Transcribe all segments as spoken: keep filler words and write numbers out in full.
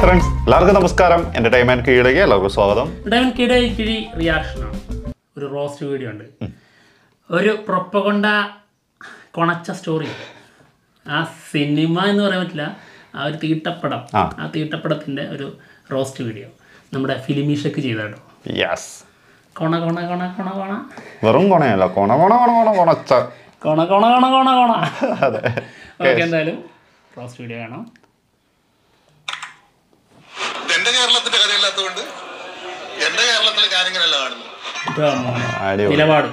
Friends, എല്ലാവർക്കും നമസ്കാരം. Entertainment കീഴിലേക്ക് എല്ലാവർക്കും സ്വാഗതം. എന്റർടൈൻമെന്റ് കീഴിൽ കിഴി റിയാക്ഷനാണ്. ഒരു റോസ്റ്റ് വീഡിയോ ഉണ്ട്, ഒരു പ്രൊപ്പഗണ്ട കൊണച്ച സ്റ്റോറി. ആ സിനിമ എന്ന് പറയാൻ പറ്റില്ല, ആ ഒരു തീട്ടപ്പടം, ആ തീട്ടപ്പടത്തിന്റെ ഒരു റോസ്റ്റ് വീഡിയോ നമ്മുടെ ഫിലിമീഷക്ക് ചെയ്താട്ടോ. യെസ്, കൊണ കൊണ കൊണ കൊണ കൊണ വെറും കൊണയല്ല, കൊണ കൊണ കൊണ കൊണ കൊണച്ച കൊണ കൊണ കൊണ കൊണ കൊണ. അതെ, ഓക്കെ, എന്തായാലും റോസ്റ്റ് വീഡിയോ കാണാം. എന്റെ കേരളത്തിന്റെ കഥയില്ലാത്തതുകൊണ്ട് എന്റെ കേരളത്തിലെ ഞാനിങ്ങനെയല്ല കാണുന്നു. നിലപാട്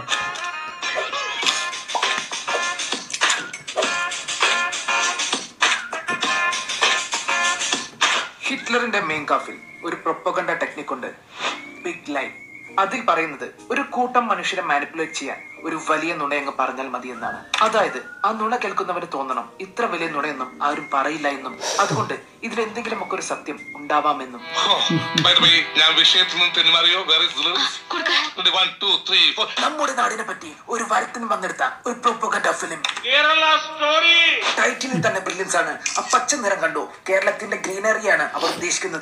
ഹിറ്റ്ലറിന്റെ മെയിൻ കാഫിൽ ഒരു പ്രൊപ്പഗണ്ട ടെക്നിക് ഉണ്ട്, ബിഗ് ലൈ. അതിൽ പറയുന്നത് ഒരു കൂട്ടം മനുഷ്യരെ മാനിപ്പുലേറ്റ് ചെയ്യാൻ ഒരു വലിയ നുണയങ്ങ് പറഞ്ഞാൽ മതി എന്നാണ്. അതായത് ആ നുണ കേൾക്കുന്നവന് തോന്നണം ഇത്ര വലിയ നുണയൊന്നും ആരും പറയില്ല എന്നും, അതുകൊണ്ട് ഇതിലെന്തെങ്കിലും ഒക്കെ ഒരു സത്യം ഉണ്ടാവാമെന്നും. ഞാൻ വിഷയത്തിൽ നിന്ന് തെന്നുമാറിയോ? നമ്മുടെ നാടിനെ പറ്റി ഒരു വരത്തിന് വന്നെടുത്ത ഒരു പ്രൊപ്പഗണ്ട ഫിലിം. ടൈറ്റിലിൽ തന്നെ ബ്രില്യൻസ് ആണ്. ആ പച്ച നിറം കണ്ടു, കേരളത്തിന്റെ ഗ്രീനറിയാണ് അവർ ഉദ്ദേശിക്കുന്നത്.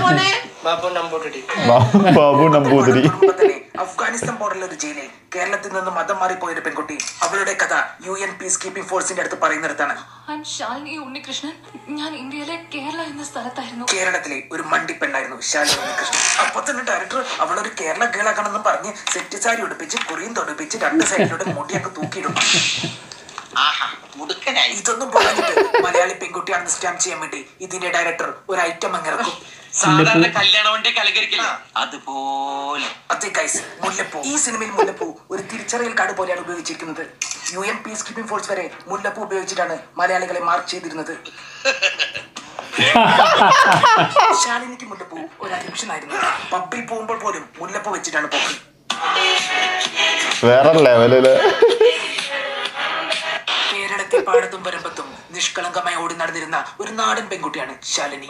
അഫ്ഗാനിസ്ഥാൻ ബോർഡറിലെ ഒരു ജയിലിൽ കേരളത്തിൽ നിന്ന് മതം മാറിപ്പോയ ഒരു പെൺകുട്ടി, അവളുടെ കഥ യു എൻ പീസ് കീപ്പിംഗ് ഫോഴ്സിന്റെ അടുത്ത് പറയുന്നിടത്താണ്. ഉണ്ണികൃഷ്ണൻ, ഞാൻ ഇന്ത്യയിലെ കേരള എന്ന സ്ഥലത്തായിരുന്നു. കേരളത്തിലെ ഒരു മണ്ടി പെണ്ണായിരുന്നു ശാലിനി ഉണ്ണികൃഷ്ണൻ. അപ്പൊ തന്നെ ഡയറക്ടർ അവളൊരു കേരള കേളാക്കണമെന്ന് പറഞ്ഞ് സെറ്റ് സാരി ഉടുപ്പിച്ച് കുറിയും തൊടുപ്പിച്ച് രണ്ട് സൈഡിലൂടെ മുടിയൊക്കെ തൂക്കിയിടും. ഇതൊന്നും പറഞ്ഞിട്ട് മലയാളി പെൺകുട്ടിയാണെന്ന് സ്റ്റാമ്പ് ചെയ്യാൻ വേണ്ടി ഇതിന്റെ ഡയറക്ടർ ഒരു ഐറ്റം അങ്ങിറക്കും. സാധാരണ കല്യാണ വണ്ടി കലകരിക്കില്ല, അതുപോലെ. അതെ ഗൈസ്, മുല്ലപ്പൂ. ഈ സിനിമയിൽ മുല്ലപ്പൂ ഒരു തിരിച്ചറിയൽ കാർഡ് പോലെയാണ് ഉപയോഗിച്ചിരിക്കുന്നത്. U N peace keeping force വരെ മുല്ലപ്പൂ ഉപയോഗിച്ചിട്ടാണ് മലയാളികളെ മാർക്ക് ചെയ്തിരുന്നത്. ശാലിനിക്ക് മുല്ലപ്പൂ ഒരു അഡിക്ഷൻ ആയിരുന്നു. പബ്ബിൽ പോകുമ്പോൾ പോലും മുല്ലപ്പൂ വെച്ചിട്ടാണ് പോക്ക്. വേറെ ലെവലില് കേരളത്തെ പാടത്തും വരമ്പത്തും നിഷ്കളങ്കമായി ഓടി നടന്നിരുന്ന ഒരു നാടൻ പെൺകുട്ടിയാണ് ശാലിനി.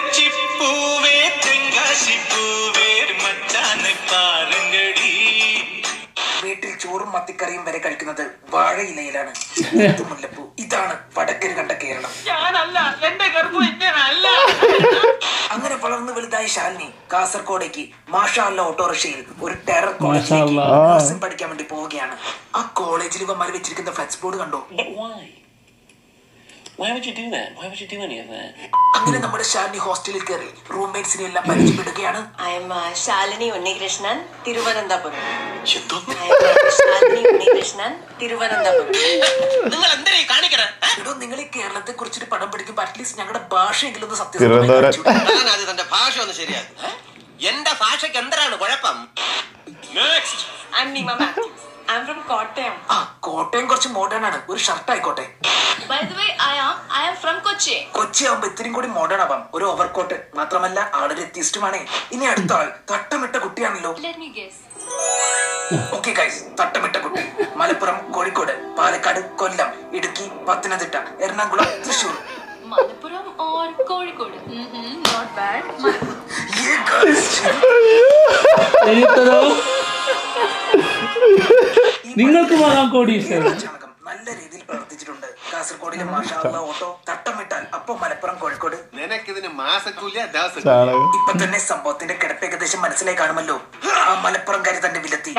വീട്ടിൽ ചോറും മത്തിക്കറിയും വരെ കഴിക്കുന്നത് വാഴയിലയിലാണ്. മുല്ലപ്പൂ. ഇതാണ് വടക്കര് കണ്ട കേരളം. അങ്ങനെ വളർന്നു വലുതായ ശാലിനി കാസർഗോഡേക്ക് മാഷാ അല്ലാ ഓട്ടോറിക്ഷയിൽ ഒരു ടെറർ കോളേജിലേക്ക് നഴ്സിംഗ് പഠിക്കാൻ വേണ്ടി പോവുകയാണ്. ആ കോളേജിൽ ഇവന്മാർ വെച്ചിരിക്കുന്ന ഫ്ലെക്സ് ബോർഡ് കണ്ടോ? അങ്ങനെ നമ്മുടെ ശാലിനി ഹോസ്റ്റലിൽ കയറി റൂംമേറ്റ്സിനെ എല്ലാം പരിചയപ്പെടുകയാണ്. I am Shalini Unnikrishnan, Thiruvananthapuram. ശാലിനി ഉണ്ണികൃഷ്ണൻ, തിരുവനന്തപുരം. നിങ്ങൾ എന്തിനാ കാണിക്കണേ? എടോ, നിങ്ങൾ ഈ കേരളത്തെ കുറിച്ചൊരു പടം പഠിക്കുമ്പോൾ അറ്റ്ലീസ്റ്റ് ഞങ്ങളുടെ ഭാഷയെങ്കിലും ഒന്ന് സത്യം. അത് തന്റെ ഭാഷ ഒന്ന് ശരിയാക്കും. എന്റെ ഭാഷയ്ക്ക് എന്താണ് കുഴപ്പം? I am Nima Mathews. I am from Kottayam. ആ, കോട്ടയം കുറച്ച് മോഡേൺ ആണ്. ഒരു ഷർട്ട് ആയിക്കോട്ടെ. By the way, I am I am from Kochi. Kochi ആവുമ്പോ ഇത്തിരി കൂടി മോഡേൺ ആവാം. ഒരു ഓവർകോട്ട് മാത്രമല്ല, ആളൊരു എത്തിസ്റ്റുമാണേ. ഇനി അടുത്ത ആൾ തട്ടമിട്ട കുട്ടിയാണല്ലോ. Let me guess. Okay guys, തട്ടമിട്ട കുട്ടി മലപ്പുറം, കോഴിക്കോട്, പാലക്കാട്, കൊല്ലം, Idukki, Pathanamthitta, Ernakulam, Thrissur. Malappuram or Kozhikode? Mhm, not bad. Malappuram. Yeah, guys. നിങ്ങൾക്ക് പോകാൻ കോടീശ്വരൻ നല്ല രീതിയിൽ പ്രവർത്തിച്ചിട്ടുണ്ട്. കാസർഗോഡിലെ മാഷാ അല്ലാ ഓട്ടോ തട്ടമിട്ടാൽ അപ്പൊ മലപ്പുറം, കോഴിക്കോട്. നിനക്കിതിന് മാസക്കൂല. ഇപ്പൊ തന്നെ സംഭവത്തിന്റെ കിടപ്പ് ഏകദേശം മനസ്സിലായി കാണുമല്ലോ. ആ മലപ്പുറം കാരി തന്നെ വിലത്തി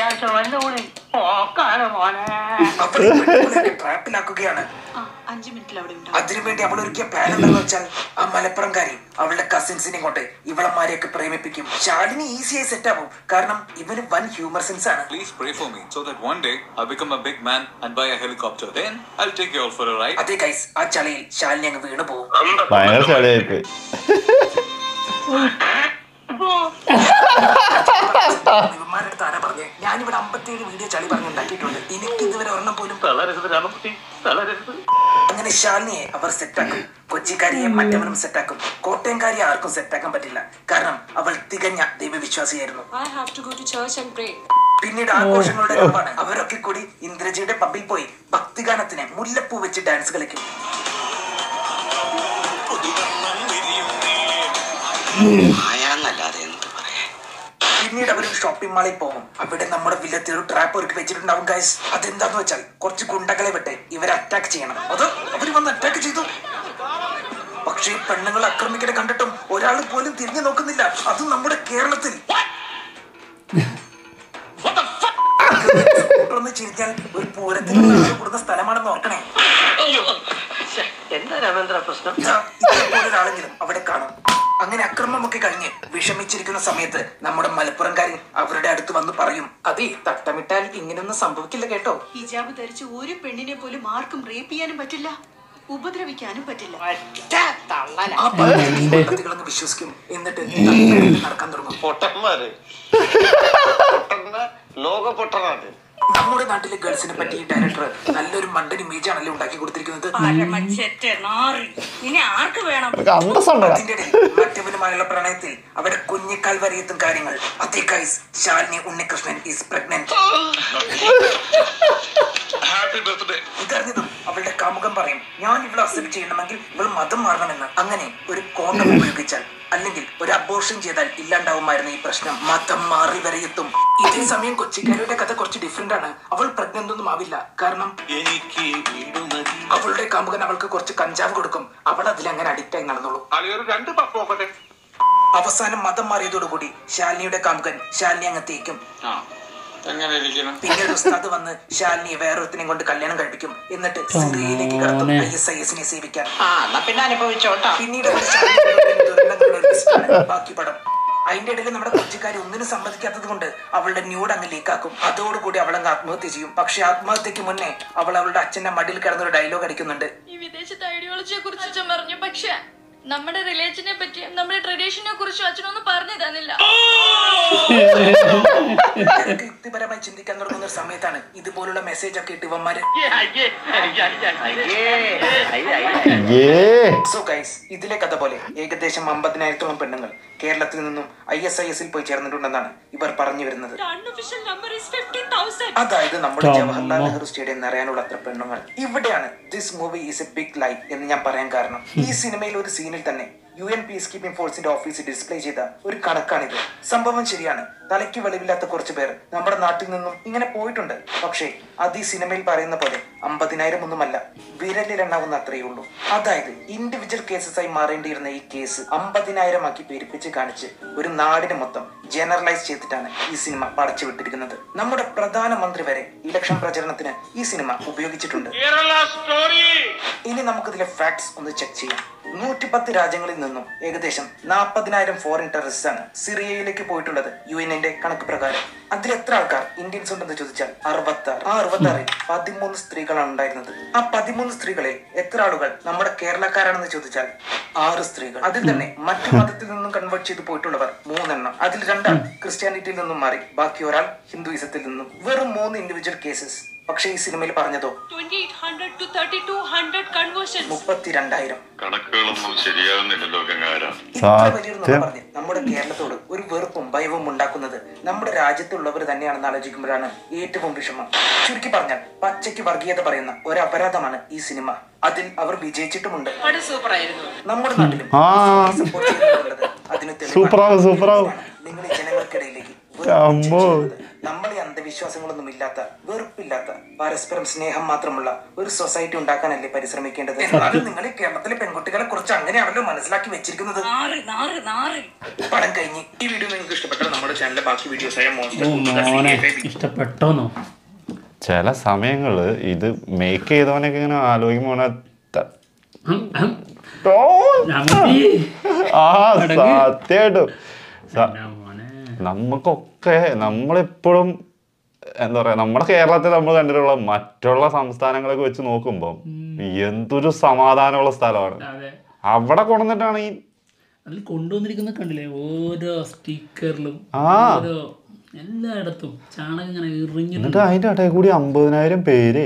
ട്രാപ്പിലാക്കുകയാണ്. അഞ്ചു മിനിറ്റിൽ അവിടെ ഉണ്ട്. അതിനുവേണ്ടി അവൾ ഒരുക്കിയ പ്ലാൻ എന്താണെന്ന് വെച്ചാൽ ആ മലപ്പുറം കാരി അവളുടെ കസിൻസിനെ കൊണ്ട് ഇവളന്മാരെയൊക്കെ പ്രേമിപ്പിക്കും. ശാലിനി ഈസിയായി സെറ്റ് ആവും, കാരണം ഇവന് വൻ ഹ്യൂമർ സെൻസ് ആണ്. Please pray for me so that one day I'll become a big man and buy a helicopter. Then I'll take you all for a ride. അതെ ഗൈസ്, ആ ചളിയിൽ ശാലിനി അങ്ങ് വീണു പോകും. ഭയങ്കര ചളിയായിപ്പോയി. ഇവന്മാരെടുത്ത് ആരാ പറഞ്ഞേ? ഞാനിവിടെ അമ്പത്തിയേഴ് വീഡിയോ ചളി പറഞ്ഞുണ്ടാക്കിയിട്ടുണ്ട്. എനിക്ക് ഇതുവരെ ഒരെണ്ണം പോലും. അങ്ങനെ ശാലിനിയെ അവർ സെറ്റാക്കും. കൊച്ചിക്കാരിയെ മറ്റവരും സെറ്റാക്കും. കോട്ടയംകാരിയെ ആർക്കും സെറ്റാക്കാൻ പറ്റില്ല, കാരണം അവൾ തികഞ്ഞ ദൈവവിശ്വാസിയായിരുന്നു. I have to go to church and pray. പിന്നീട് ആഘോഷങ്ങളുടെ രൂപമാണ്. അവരൊക്കെ കൂടി ഇന്ദ്രജിയുടെ പബ്ബിൽ പോയി ഭക്തിഗാനത്തിന് മുല്ലപ്പൂ വെച്ച് ഡാൻസ് കളിക്കും. പിന്നീട് അവർ ഷോപ്പിംഗ് മാളിൽ പോകും. അവിടെ നമ്മുടെ വില്ലത്തി ഒരു ട്രാപ്പ് ഒരുക്കി വെച്ചിട്ടുണ്ടാവും ഗൈസ്. അതെന്താന്ന് വെച്ചാൽ കുറച്ച് ഗുണ്ടകളെ വിട്ട് ഇവരെ അറ്റാക്ക് ചെയ്യണം. അത് അവർ വന്ന് അറ്റാക്ക് ചെയ്തു. പക്ഷെ പക്ഷേ ഈ പെണ്ണുങ്ങൾ ആക്രമിക്കണ കണ്ടിട്ടും ഒരാൾ പോലും തിരിഞ്ഞു നോക്കുന്നില്ല. അതും നമ്മുടെ കേരളത്തിൽ. ഒന്ന് ചിരിച്ചാൽ ഒരു പൂരത്തിന് കൂടുന്ന സ്ഥലമാണെന്ന് ഓർക്കണേ. എന്താ രാമേന്ദ്ര പ്രശ്നം? ഇതേപോലൊരാളെങ്കിലും അവിടെ കാണും. അങ്ങനെ അക്രമമൊക്കെ കഴിഞ്ഞ് വിഷമിച്ചിരിക്കുന്ന സമയത്ത് നമ്മുടെ മലപ്പുറംകാരൻ അവരുടെ അടുത്ത് വന്ന് പറയും, അതെ തട്ടമിട്ടാൽ ഇങ്ങനെയൊന്നും സംഭവിക്കില്ല കേട്ടോ. ഹിജാബ് ധരിച്ച് ഒരു പെണ്ണിനെ പോലും ആർക്കും റേപ്പ് ചെയ്യാനും പറ്റില്ല, ഉപദ്രവിക്കാനും പറ്റില്ല. ആ പദ്ധതികളൊന്ന് വിശ്വസിക്കും. എന്നിട്ട് നടക്കാൻ തുടങ്ങും. പൊട്ടന്മാര് ലോക പൊട്ടനാണ്. നമ്മുടെ നാട്ടിലെ ഗേൾസിനെ പറ്റി ഈ ഡയറക്ടർ നല്ലൊരു മണ്ടൻ ഇമേജ് ആണല്ലോ ഉണ്ടാക്കി കൊടുത്തിരിക്കുന്നത്. അതിന്റെ ഇടയിൽ മറ്റവനുമായുള്ള പ്രണയത്തിൽ അവിടെ കുഞ്ഞിക്കാൽ വരെയെത്തും കാര്യങ്ങൾ. അതേ guys, Shalini Unnikrishnan is pregnant. ഇതറിഞ്ഞതും അവളുടെ കാമുകം പറയും, ഞാൻ ഇവളെ അക്സെപ്റ്റ് ചെയ്യണമെങ്കിൽ ഇവൾ മതം മാറണമെന്ന്. അങ്ങനെ ഒരു കോണ്ടം ഉപയോഗിച്ചാൽ അല്ലെങ്കിൽ ഒരു അബോർഷൻ ചെയ്താൽ ഇല്ലാണ്ടാവുമായിരുന്നു ഈ പ്രശ്നം. മതം മാറി വരെ എത്തും. ഇതേ സമയം കൊച്ചിക്കാരുടെ കഥ കുറച്ച് ഡിഫറെന്റ് ആണ്. അവൾ പ്രഗ്നന്റ് ഒന്നും ആവില്ല. കാരണം അവളുടെ കാമുകൻ അവൾക്ക് കുറച്ച് കഞ്ചാവ് കൊടുക്കും. അവൾ അതിൽ അങ്ങനെ അഡിക്റ്റ് ആയി നടന്നോളൂ. അവസാനം മതം മാറിയതോടുകൂടി ശാലിനിയുടെ കാമുകൻ ശാലിനി അങ്ങ് തേക്കും. പിന്നീട് ഉസ്താദ് വന്ന് ശാലിനിയെ വേറൊരുത്തിനെ കൊണ്ട് കല്യാണം കഴിപ്പിക്കും. എന്നിട്ട് സിറിയയിലേക്ക് കടത്തും ഐ എസ് ഐ എസിനെ സേവിക്കാൻ. പിന്നീട് ബാക്കി പടം. അതിന്റെ ഇടയിൽ നമ്മുടെ കൊച്ചിക്കാരി ഒന്നിനും സമ്മതിക്കാത്തത് കൊണ്ട് അവളുടെ ന്യൂഡ് അങ്ങ് ലീക്കാക്കും. അതോടുകൂടി അവളങ്ങ് ആത്മഹത്യ ചെയ്യും. പക്ഷെ ആത്മഹത്യക്ക് മുന്നേ അവൾ അവളുടെ അച്ഛന്റെ മടിയിൽ കിടന്നൊരു ഡയലോഗ് അടിക്കുന്നുണ്ട്. ഈ വിദേശത്തെ ഐഡിയോളജിയെ കുറിച്ച് പറഞ്ഞു, പക്ഷെ നമ്മുടെ റിലേഷനെ പറ്റിയും നമ്മുടെ ട്രഡീഷനെ കുറിച്ചും അച്ഛനൊന്നും പറഞ്ഞു തന്നില്ല. യുക്തിപരമായി ചിന്തിക്കാൻ തുടങ്ങുന്ന ഒരു സമയത്താണ് ഇതുപോലുള്ള മെസ്സേജ് ഒക്കെ ഇട്ട് ഇവന്മാര്. സോ ഗൈസ്, ഇതിലെ കഥ പോലെ ഏകദേശം അമ്പതിനായിരത്തോളം പെണ്ണുങ്ങൾ കേരളത്തിൽ നിന്നും ഐ എസ് ഐ എസിൽ പോയി ചേർന്നിട്ടുണ്ടെന്നാണ് ഇവർ പറഞ്ഞു വരുന്നത്. അതായത് നമ്മുടെ ജവഹർലാൽ നെഹ്റു സ്റ്റേഡിയം നിറയാനുള്ള അത്ര പെണ്ണുങ്ങൾ. ഇവിടെയാണ് this movie is a big lie എന്ന് ഞാൻ പറയാൻ കാരണം. ഈ സിനിമയിൽ ഒരു സീനിൽ തന്നെ യു എൻ പീസ് കീപ്പിംഗ് ഫോഴ്സിന്റെ ഓഫീസിൽ ഡിസ്പ്ലേ ചെയ്ത ഒരു കണക്കാണിത്. സംഭവം ശരിയാണ്. തലയ്ക്ക് വെളിവില്ലാത്ത കുറച്ചു പേർ നമ്മുടെ നാട്ടിൽ നിന്നും ഇങ്ങനെ പോയിട്ടുണ്ട്. പക്ഷേ അത് ഈ സിനിമയിൽ പറയുന്ന പോലെ അമ്പതിനായിരം ഒന്നുമല്ല, വിരലിലെണ്ണാവുന്ന അത്രയേ ഉള്ളൂ. അതായത് ഇൻഡിവിജ്വൽ കേസസ് ആയി മാറേണ്ടിയിരുന്ന ഈ കേസ് അമ്പതിനായിരം ആക്കി പെരുപ്പിച്ച് കാണിച്ച് ഒരു നാടിനെ മൊത്തം ജനറലൈസ് ചെയ്തിട്ടാണ് ഈ സിനിമ പടച്ചു വിട്ടിരിക്കുന്നത്. നമ്മുടെ പ്രധാനമന്ത്രി വരെ ഇലക്ഷൻ പ്രചരണത്തിന് ഈ സിനിമ ഉപയോഗിച്ചിട്ടുണ്ട്. ഇനി നമുക്കിതിലെ ഫാക്ട്സ് ഒന്ന് ചെക്ക് ചെയ്യാം. നൂറ്റിപ്പത്ത് രാജ്യങ്ങളിൽ നിന്നും ഏകദേശം നാൽപ്പതിനായിരം ഫോറിൻ ടെററിസ്റ്റ് ആണ് സിറിയയിലേക്ക് പോയിട്ടുള്ളത് യു എന്നിന്റെ കണക്ക് പ്രകാരം. അതിൽ എത്ര ആൾക്കാർ ഇന്ത്യൻസ് ഉണ്ടെന്ന് ചോദിച്ചാൽ അറുപത്തി ആറ്. ആ അറുപത്തി ആറിൽ പതിമൂന്ന് സ്ത്രീകളാണ് ഉണ്ടായിരുന്നത്. ആ പതിമൂന്ന് സ്ത്രീകളിൽ എത്ര ആളുകൾ നമ്മുടെ കേരളക്കാരാണെന്ന് ചോദിച്ചാൽ ആറ് സ്ത്രീകൾ. അതിൽ തന്നെ മറ്റു മതത്തിൽ നിന്നും കൺവേർട്ട് ചെയ്ത് പോയിട്ടുള്ളവർ മൂന്നെണ്ണം. അതിൽ രണ്ടാൾ ക്രിസ്ത്യാനിറ്റിയിൽ നിന്നും മാറി, ബാക്കി ഒരാൾ ഹിന്ദുയിസത്തിൽ നിന്നും. വെറും മൂന്ന് ഇൻഡിവിജ്വൽ കേസസ്. പക്ഷേ ഈ സിനിമയിൽ പറഞ്ഞതോ മുപ്പത്തിരണ്ടായിരം. കണക്കുകളൊന്നും ശരിയാകുന്നില്ലല്ലോ ഗംഗാര. ഇത്ര വലിയൊരു നുണ പറഞ്ഞ് നമ്മുടെ കേരളത്തോട് ഒരു വെറുപ്പും ഭയവും ഉണ്ടാക്കുന്നത് നമ്മുടെ രാജ്യത്തുള്ളവർ തന്നെയാണെന്ന് ആലോചിക്കുമ്പോഴാണ് ഏറ്റവും വിഷമം. ചുരുക്കി പറഞ്ഞാൽ പച്ചയ്ക്ക് വർഗീയത പറയുന്ന ഒരു അപരാധമാണ് ഈ സിനിമ. അതിൽ അവർ വിജയിച്ചിട്ടുമുണ്ട്. നമ്മുടെ നാട്ടിലും സപ്പോർട്ട് ചെയ്യുന്നുള്ളത് അതിന് തെളിവാണ്. നിങ്ങൾ ഈ ജനങ്ങൾക്കിടയിലേക്ക് നമ്മൾ ഈ അന്ധവിശ്വാസങ്ങളൊന്നും ഇല്ലാത്ത, വെറുപ്പില്ലാത്ത, പരസ്പരം സ്നേഹം മാത്രമുള്ള ഒരു സൊസൈറ്റി ഉണ്ടാക്കാനല്ലേ പരിശ്രമിക്കേണ്ടത്. എന്നാലും നിങ്ങൾ ഈ കേരളത്തിലെ പെൺകുട്ടികളെ കുറിച്ച് അങ്ങനെയാണല്ലോ മനസ്സിലാക്കി വെച്ചിരിക്കുന്നത്. പടം കഴിഞ്ഞ് ഈ വീഡിയോ നിങ്ങൾക്ക് ഇഷ്ടപ്പെട്ടാൽ നമ്മുടെ ചാനലിലെ ബാക്കി വീഡിയോസ് ഇഷ്ടപ്പെട്ടോന്നോ? ചില സമയങ്ങള് ഇത് മേക്ക് ചെയ്തവനൊക്കെ ഇങ്ങനെ ആലോചിക്കുമ്പോൾ ആ സത്യമായിട്ടും നമുക്കൊക്കെ നമ്മളെപ്പോഴും എന്താ പറയാ, നമ്മുടെ കേരളത്തിൽ നമ്മൾ കണ്ടിട്ടുള്ള മറ്റുള്ള സംസ്ഥാനങ്ങളൊക്കെ വെച്ച് നോക്കുമ്പോൾ എന്തൊരു സമാധാനമുള്ള സ്ഥലമാണ്. അവിടെ കൊണ്ടുവന്നിട്ടാണ് ഈ അതിൽ കൊണ്ടുവന്നിരിക്കുന്ന കണ്ടില്ലേ, ഓരോ സ്റ്റിക്കറിലും ഓരോ എല്ലായിടത്തും ചാണകം ഇങ്ങനെ ഇറിഞ്ഞിട്ട് അതിന്റെ ഇടയിൽ കൂടി അമ്പതിനായിരം പേര്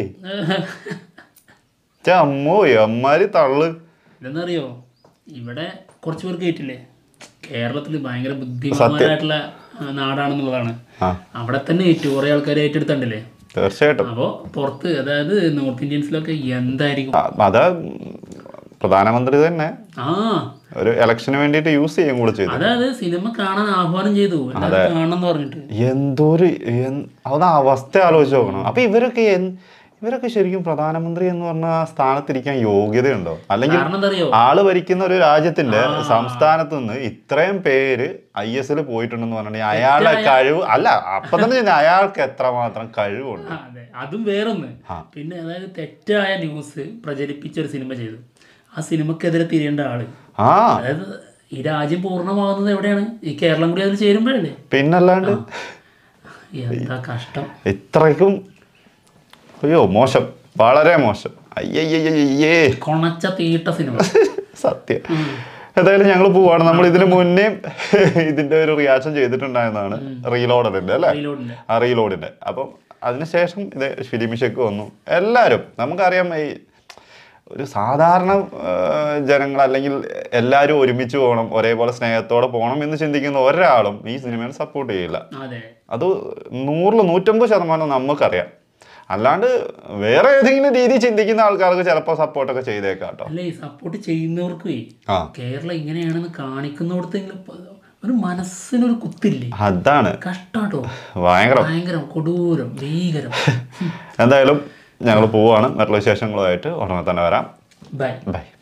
അമ്മോ അമ്മാര് തള്ളു. ഇതെന്നറിയോ, ഇവിടെ കുറച്ച് പേർക്ക് കേട്ടില്ലേ കേരളത്തിൽ ഭയങ്കര ബുദ്ധിമാന്മാരായിട്ടുള്ള നാടാണെന്നുള്ളതാണ്. അവിടെ തന്നെ ഏറ്റവും കുറെ ആൾക്കാർ ഏറ്റെടുത്തണ്ടല്ലേ. തീർച്ചയായിട്ടും. അപ്പോ പുറത്ത്, അതായത് നോർത്ത് ഇന്ത്യൻസിലൊക്കെ എന്തായിരിക്കും അതാ പ്രധാനമന്ത്രി തന്നെ ആ ഒരു ഇലക്ഷന് വേണ്ടിട്ട് യൂസ് ചെയ്യാൻ കൂടെ ചെയ്തു. അതായത് സിനിമ കാണാൻ ആഹ്വാനം ചെയ്തു, കാണണം പറഞ്ഞിട്ട്. എന്തോരു അത് അവസ്ഥ ആലോചിച്ച് നോക്കണം. അപ്പൊ ഇവരൊക്കെ ഇവരൊക്കെ ശരിക്കും പ്രധാനമന്ത്രി എന്ന് പറഞ്ഞ സ്ഥാനത്തിരിക്കാൻ യോഗ്യതയുണ്ടോ? അല്ലെങ്കിൽ കാരണം എന്താ അറിയോ? ആള് ഭരിക്കുന്ന ഒരു രാജ്യത്തിന്റെ സംസ്ഥാനത്ത് നിന്ന് ഇത്രയും പേര് ഐ എസ് എൽ പോയിട്ടുണ്ടെന്ന് പറഞ്ഞിട്ടുണ്ടെങ്കിൽ അയാളുടെ കഴിവ് അല്ല അപ്പൊ തന്നെ അയാൾക്ക് എത്രമാത്രം കഴിവുണ്ട്. അതെ, അതും വേറൊന്ന്. പിന്നെ അതായത് തെറ്റായ ന്യൂസ് പ്രചരിപ്പിച്ച ഒരു സിനിമ ചെയ്തു. ആ സിനിമക്കെതിരെ തിരിയേണ്ട ആള്. ആ അതായത് ഈ രാജ്യം പൂർണ്ണമാകുന്നത് എവിടെയാണ്? ഈ കേരളം കൂടി അതിൽ ചേരുമ്പോഴല്ലേ? പിന്നല്ലാണ്ട് എന്താ കഷ്ടം. ഇത്രയ്ക്കും അയ്യോ മോശം, വളരെ മോശം. അയ്യയ്യേ കൊണച്ച തീട്ട സിനിമ. സത്യം. എന്തായാലും ഞങ്ങൾ പോവാണ്. നമ്മൾ ഇതിന് മുന്നേ ഇതിന്റെ ഒരു റിയാക്ഷൻ ചെയ്തിട്ടുണ്ടായിരുന്നതാണ് റീലോഡിന്റെ അല്ലേ? ആ റീലോഡിന്റെ. അപ്പം അതിനുശേഷം ഇത് ഫിലിമിഷയ്ക്ക് വന്നു. എല്ലാവരും നമുക്കറിയാം ഈ ഒരു സാധാരണ ജനങ്ങൾ അല്ലെങ്കിൽ എല്ലാവരും ഒരുമിച്ച് പോകണം, ഒരേപോലെ സ്നേഹത്തോടെ പോകണം എന്ന് ചിന്തിക്കുന്ന ഒരാളും ഈ സിനിമയെ സപ്പോർട്ട് ചെയ്യില്ല. അത് നൂറിൽ നൂറ്റമ്പത് ശതമാനം നമുക്കറിയാം. അല്ലാണ്ട് വേറെ ഏതെങ്കിലും രീതി ചിന്തിക്കുന്ന ആൾക്കാർക്ക് ചിലപ്പോൾ സപ്പോർട്ടൊക്കെ ചെയ്തേക്കാം കേട്ടോ. അല്ലേ, സപ്പോർട്ട് ചെയ്യുന്നവർക്ക് കേരളം ഇങ്ങനെയാണെന്ന് കാണിക്കുന്നോടത്തെങ്കിലും ഒരു മനസ്സിനൊരു കുത്തില്ലേ? അതാണ് കഷ്ടാട്ടോ, ഭയങ്കര ഭയങ്കരം കൊടൂരം ഭീകരം. എന്തായാലും ഞങ്ങൾ പോവാണ്. മറ്റുള്ള വിശേഷങ്ങളുമായിട്ട് ഉടനെ തന്നെ വരാം. Bye by.